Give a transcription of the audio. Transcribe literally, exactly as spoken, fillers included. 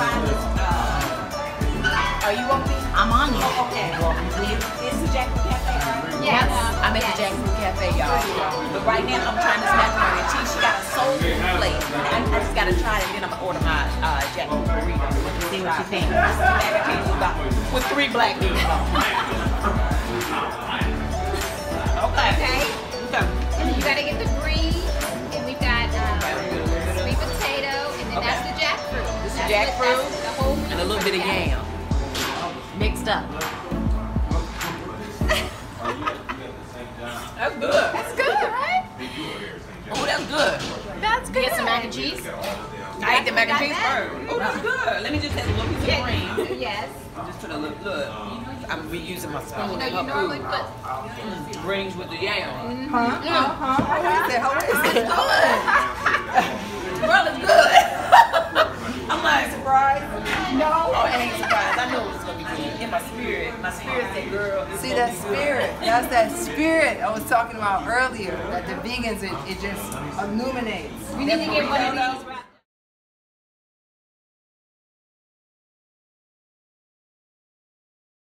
find this. Uh, are you on me? I'm on you. Oh, okay. It's the Jackfruit Cafe, right? Yes. I'm at the Jackfruit Cafe, y'all. But right now I'm trying this macaroni and cheese. She got a soul food plate. I, I just gotta try it, and then I'm gonna order my uh, jackfruit burrito. See what you think. Mac and cheese with three black beans. Okay. Okay. Okay. And then you gotta get the brie, and we've got um, sweet potato, and then Okay. that's the jackfruit. This is That's jackfruit what- that's the whole and a little bit of yam. Mixed up. That's good. That's good, right? Oh, that's good. That's good. Get some mac and cheese. I ate the mac and Got cheese that? first. Oh, that's good. Let me just have a little piece of cream. Yes. Just put a little, look. I'm reusing my spoon. You know, you Her normally food. put. Greens with the yam. Huh? Uh-huh. How is it? How is it? Well, it's good. I'm like surprised. No, I ain't surprised. I knew it was gonna be good. In my spirit, my spirit said, "Girl, it's See gonna that be spirit? That's that spirit I was talking about earlier. That the vegans, it, it just illuminates. We need to get one of these.